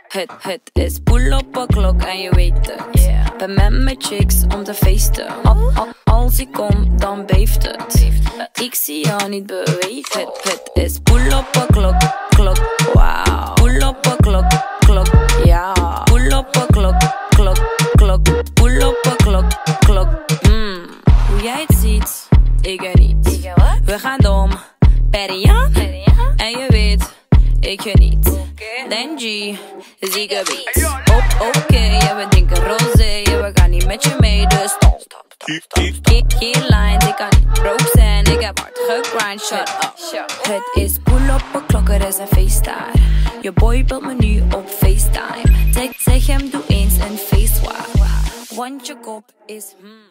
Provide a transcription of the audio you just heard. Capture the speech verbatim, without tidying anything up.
Het, het is pull op een klok en je weet het. Yeah. Ben met mijn chicks om te feesten. Al, al, als ik kom, dan beeft het. Ik zie jou niet bewegen. Het, het is pull op een klok, klok, wow. Pull op een klok, klok, ja. Pull op een klok, klok, klok. Pull op een klok, klok, mm. Hoe jij het ziet, ik geniet. We gaan dom, Perian, en je weet, ik geniet. Denji, zieke beat. Op, oké, okay, ja, we drinken rosé. Ja, we gaan niet met je mee, dus stop, stop, stop, stop, stop. Geen lines, ik kan niet broke zijn. Ik heb hard gegrind, shut up. Het is pull op een klok, er is een feestdag. Je boy belt me nu op FaceTime. Zeg, zeg hem, doe eens een face swap. Want je kop is hmm.